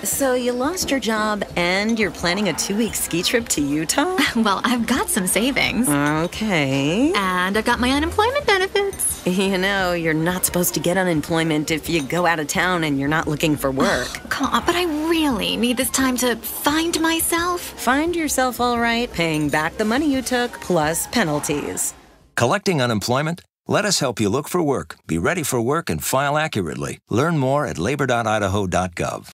So you lost your job and you're planning a 2-week ski trip to Utah? Well, I've got some savings. Okay. And I've got my unemployment benefits. You know, you're not supposed to get unemployment if you go out of town and you're not looking for work. Come on, but I really need this time to find myself. Find yourself all right, paying back the money you took, plus penalties. Collecting unemployment? Let us help you look for work, be ready for work, and file accurately. Learn more at labor.idaho.gov.